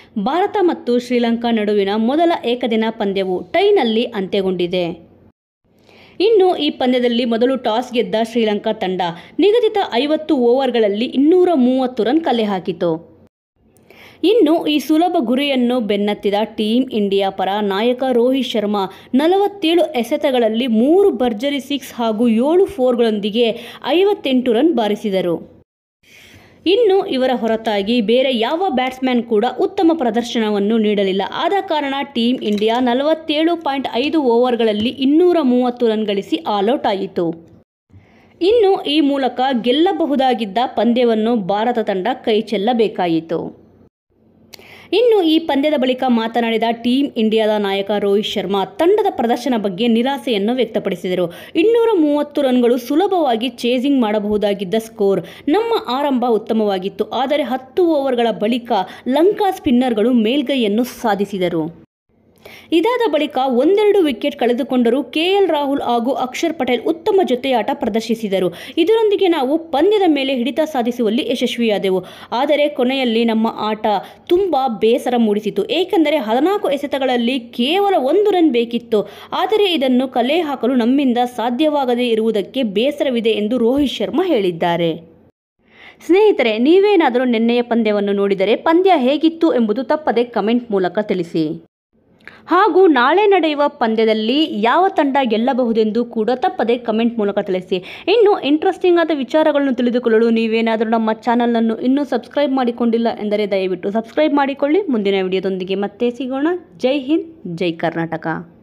ಭಾರತ ಮತ್ತು ಶ್ರೀಲಂಕಾ ನಡುವಿನ ಮೊದಲ ಏಕದಿನ ಪಂದ್ಯವು ಟೈನಲ್ಲಿ ಅಂತ್ಯಗೊಂಡಿದೆ. ಇನ್ನು ಈ ಪಂದ್ಯದಲ್ಲಿ ಮೊದಲು ಟಾಸ್ ಗೆದ್ದ ಶ್ರೀಲಂಕಾ ತಂಡ ನಿಗದಿತ 50 ಓವರ್ಗಳಲ್ಲಿ 230 ರನ್ ಕಲೆ ಹಾಕಿತು. ಇನ್ನು ಈ ಸುಲಭ ಗುರಿಯನ್ನು ಬೆನ್ನತ್ತಿದ ಟೀಮ್ ಇಂಡಿಯಾ ಪರ ನಾಯಕ ರೋಹಿತ್ ಶರ್ಮಾ 47 ಎಸೆತಗಳಲ್ಲಿ 3 ಭರ್ಜರಿ 6 ಹಾಗೂ 7 4ಗಳೊಂದಿಗೆ 58 ರನ್ ಬಾರಿಸಿದರು. ಇನ್ನು ಇವರ ಹೊರತಾಗಿ ಬೇರೆ ಯಾವ ಬ್ಯಾಟ್ಸ್ಮನ್ ಕೂಡ ಉತ್ತಮ ಪ್ರದರ್ಶನವನ್ನು ನೀಡಲಿಲ್ಲ. ಆದ ಕಾರಣ ಟೀಮ್ ಇಂಡಿಯಾ 47.5 ಓವರ್ಗಳಲ್ಲಿ 230 ರನ್ ಗಳಿಸಿ ಆಲ್ಔಟ್ ಆಯಿತು. ಇನ್ನು ಈ ಮೂಲಕ ಗೆಲ್ಲಬಹುದಾಗಿದ್ದ ಪಂದ್ಯವನ್ನು ಭಾರತ ತಂಡ ಕೈಚೆಲ್ಲಬೇಕಾಯಿತು. ಇನ್ನು ಈ ಪಂದ್ಯದ ಬಳಿಕ ಮಾತನಾಡಿದ ಟೀಮ್ ಇಂಡಿಯಾದ ನಾಯಕ ರೋಹಿತ್ ಶರ್ಮಾ ತಂಡದ ಪ್ರದರ್ಶನ ಬಗ್ಗೆ ನಿರಾಸೆಯನ್ನು ವ್ಯಕ್ತಪಡಿಸಿದರು. 230 ರನ್ಗಳು ಸುಲಭವಾಗಿ ಚೇಸಿಂಗ್ ಮಾಡಬಹುದಾಗಿದ್ದ ಸ್ಕೋರ್. ನಮ್ಮ ಆರಂಭ ಉತ್ತಮವಾಗಿತ್ತು, ಆದರೆ 10 ಓವರ್ಗಳ ಬಳಿಕ ಲಂಕಾ ಸ್ಪಿನ್ನರ್ಗಳು ಮೇಲ್ಗೈಯನ್ನು ಸಾಧಿಸಿದರು. ಇದಾದ ಬಳಿಕ ಒಂದೆರಡು ವಿಕೆಟ್ ಕಳೆದುಕೊಂಡರೂ ಕೆಎಲ್ ರಾಹುಲ್ ಹಾಗೂ ಅಕ್ಷರ್ ಪಟೇಲ್ ಉತ್ತಮ ಜೊತೆಯಾಟ ಪ್ರದರ್ಶಿಸಿದರು. ಇದರೊಂದಿಗೆ ನಾವು ಪಂದ್ಯದ ಮೇಲೆ ಹಿಡಿತ ಸಾಧಿಸುವಲ್ಲಿ ಯಶಸ್ವಿಯಾದೆವು. ಆದರೆ ಕೊನೆಯಲ್ಲಿ ನಮ್ಮ ಆಟ ತುಂಬಾ ಬೇಸರ ಮೂಡಿಸಿತು. ಏಕೆಂದರೆ 14 ಎಸೆತಗಳಲ್ಲಿ ಕೇವಲ 1 ರನ್ ಬೇಕಿತ್ತು. ಆದರೆ ಇದನ್ನು ಕಲೆ ಹಾಕಲು ನಮ್ಮಿಂದ ಸಾಧ್ಯವಾಗದೇ ಇರುವುದಕ್ಕೆ ಬೇಸರವಿದೆ ಎಂದು ರೋಹಿತ್ ಶರ್ಮಾ ಹೇಳಿದ್ದಾರೆ. ಸ್ನೇಹಿತರೆ, ನೀವೇನಾದರೂ ನಿನ್ನೆಯ ಪಂದ್ಯವನ್ನು ನೋಡಿದರೆ ಪಂದ್ಯ ಹೇಗಿತ್ತು ಎಂಬುದು ತಪ್ಪದೆ ಕಮೆಂಟ್ ಮೂಲಕ ತಿಳಿಸಿ. ಹಾಗೂ ನಾಳೆ ನಡೆಯುವ ಪಂದ್ಯದಲ್ಲಿ ಯಾವ ತಂಡ ಗೆಲ್ಲಬಹುದೆಂದು ಕೂಡ ತಪ್ಪದೆ ಕಮೆಂಟ್ ಮೂಲಕ ತಿಳಿಸಿ. ಇನ್ನು ಇಂಟ್ರೆಸ್ಟಿಂಗ್ ಆದ ವಿಚಾರಗಳನ್ನು ತಿಳಿದುಕೊಳ್ಳಲು ನೀವೇನಾದರೂ ನಮ್ಮ ಚಾನಲನ್ನು ಇನ್ನೂ ಸಬ್ಸ್ಕ್ರೈಬ್ ಮಾಡಿಕೊಂಡಿಲ್ಲ ಎಂದರೆ ದಯವಿಟ್ಟು ಸಬ್ಸ್ಕ್ರೈಬ್ ಮಾಡಿಕೊಳ್ಳಿ. ಮುಂದಿನ ವಿಡಿಯೋದೊಂದಿಗೆ ಮತ್ತೆ ಸಿಗೋಣ. ಜೈ ಹಿಂದ್, ಜೈ ಕರ್ನಾಟಕ.